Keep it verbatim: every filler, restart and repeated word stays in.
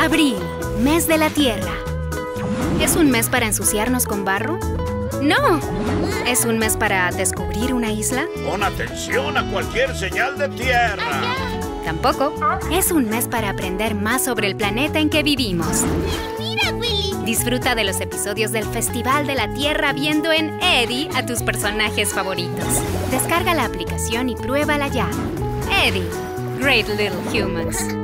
Abril, mes de la Tierra. ¿Es un mes para ensuciarnos con barro? ¡No! ¿Es un mes para descubrir una isla? Pon atención a cualquier señal de tierra. Tampoco. Es un mes para aprender más sobre el planeta en que vivimos. ¡Mira, Willy! Disfruta de los episodios del Festival de la Tierra viendo en Eddie a tus personajes favoritos. Descarga la aplicación y pruébala ya. Eddie, Great Little Humans.